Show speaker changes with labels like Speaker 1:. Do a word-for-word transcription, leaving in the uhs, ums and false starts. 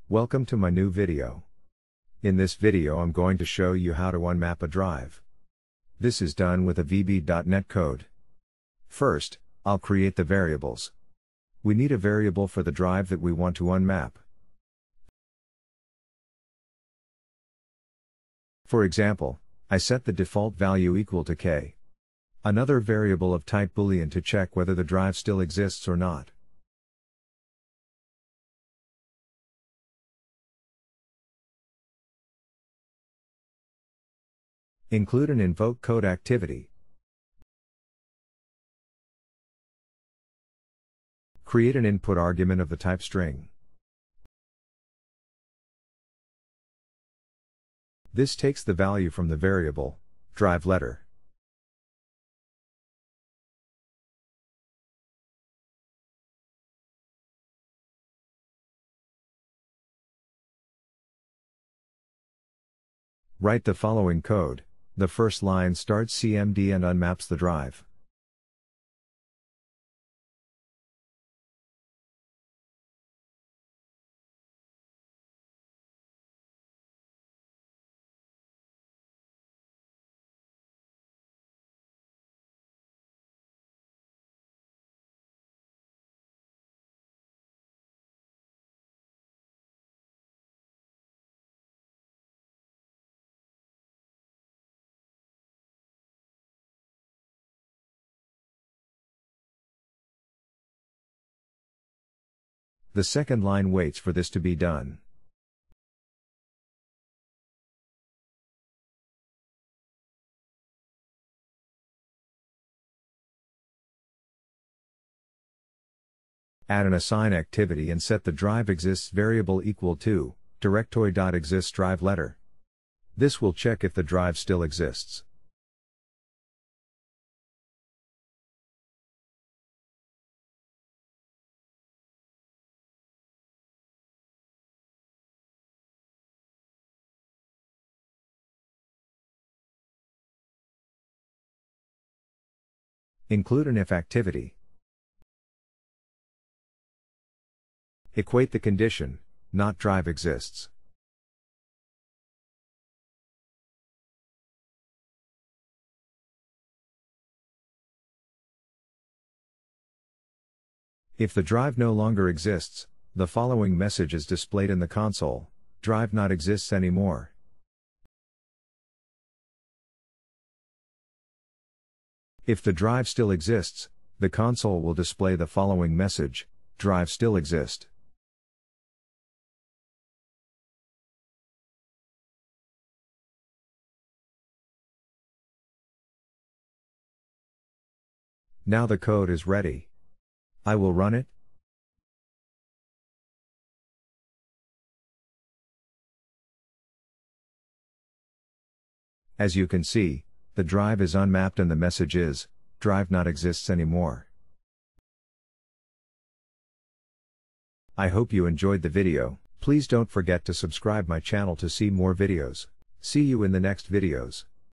Speaker 1: Welcome to my new video. In this video I'm going to show you how to unmap a drive. This is done with a V B dot net code. First, I'll create the variables. We need a variable for the drive that we want to unmap. For example, I set the default value equal to K. Another variable of type Boolean to check whether the drive still exists or not. Include an invoke code activity. Create an input argument of the type string. This takes the value from the variable, drive letter. Write the following code. The first line starts C M D and unmaps the drive. The second line waits for this to be done. Add an assign activity and set the drive exists variable equal to directory.exists drive letter. This will check if the drive still exists. Include an if activity. Equate the condition, not drive exists. If the drive no longer exists, the following message is displayed in the console: drive not exists anymore. If the drive still exists, the console will display the following message: drive still exist. Now the code is ready. I will run it. As you can see, the drive is unmapped and the message is, drive not exists anymore. I hope you enjoyed the video. Please don't forget to subscribe my channel to see more videos. See you in the next videos.